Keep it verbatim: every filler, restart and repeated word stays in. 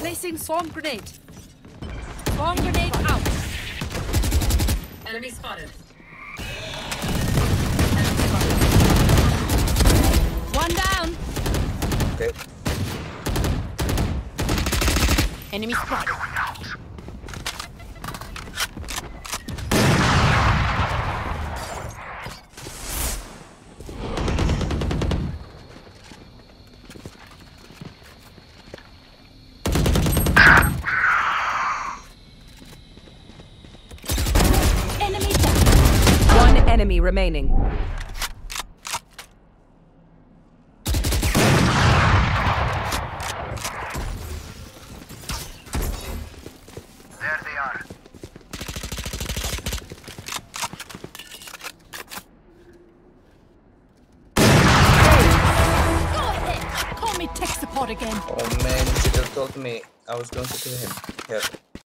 Placing swarm grenade. Swarm grenade out. Enemy spotted. One down. Okay. Enemy spotted. Enemy down. One enemy remaining. There they are. Go ahead. Call me tech support again. Oh man, you should have told me I was going to kill him. Here.